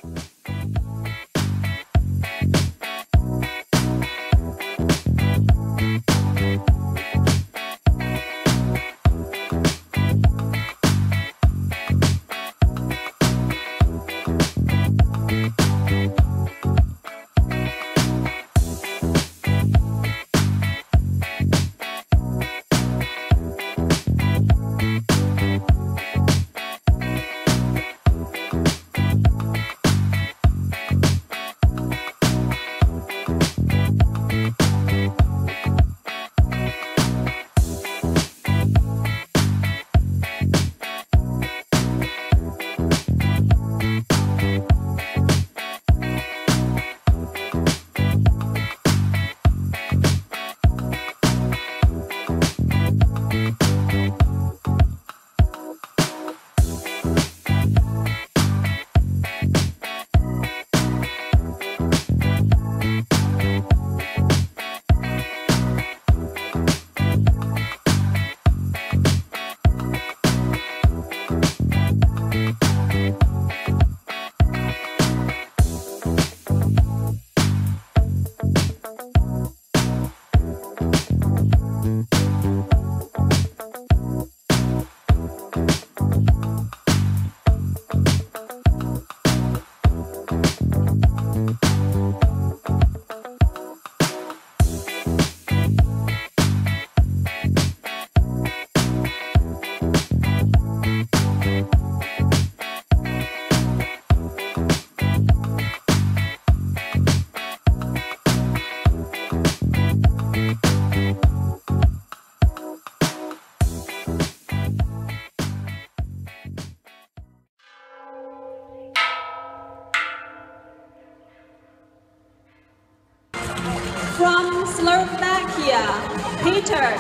From Slovakia, Peter.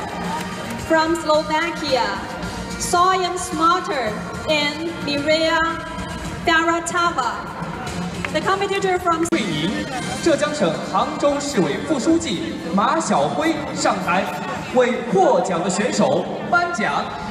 From Slovakia, Soyan Smarter and Mireya Faratava. The competitor from 队赢，浙江省杭州市委副书记马晓辉上台为获奖的选手颁奖。